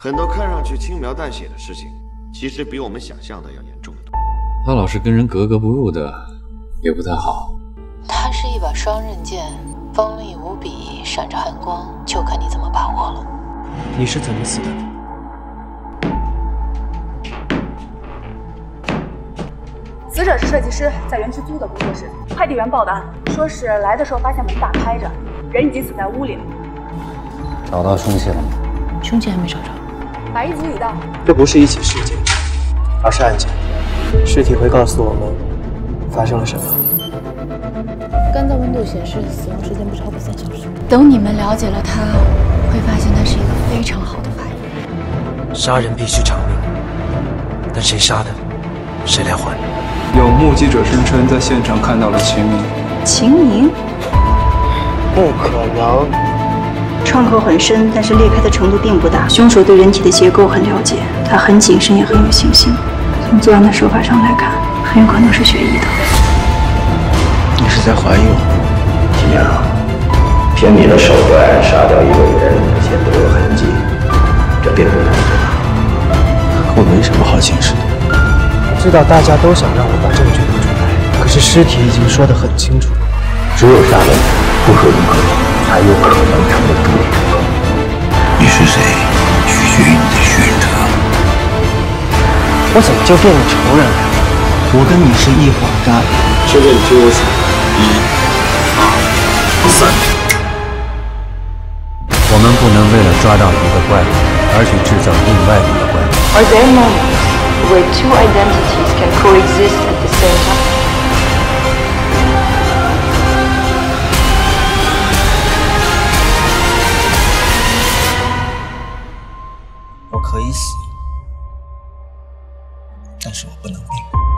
很多看上去轻描淡写的事情，其实比我们想象的要严重得多。 他老是跟人格格不入的，也不太好。 它是一把双刃剑，锋利无比，闪着寒光，就看你怎么把握了。 你是怎么死的？ 死者是设计师，在园区租的工作室。快递员报的案，说是来的时候发现门打开着，人已经死在屋里了。 找到凶器了吗？ 凶器还没找着。 法医组已到。 这不是一起事件，而是案件。尸体会告诉我们发生了什么。 干燥温度显示死亡时间不超过3小时。 等你们了解了他，会发现他是一个非常好的法医。 杀人必须偿命，但谁杀的，谁来还？ 有目击者声称在现场看到了秦明。 秦明？ 不可能。 创口很深，但是裂开的程度并不大。凶手对人体的结构很了解，他很谨慎，也很有信心。从作案的手法上来看，很有可能是血液的。 你是在怀疑我？ 秦阳，凭你的手段杀掉一个人，而且都有痕迹，这并不难对吧？ 我没什么好解释的。我知道大家都想让我把证据拿出来，可是尸体已经说得很清楚。 只有杀人不说人可能，才有可能成为主力成功。你是谁，取决于你的选择。 我怎么就变成仇人了？我跟你是一伙的。 这里只有数1、2、3。 我们不能为了抓到一个怪物而去制造另外一个怪物。 Are there moments where two identities can coexist at the same time? 我可以死，但是我不能命。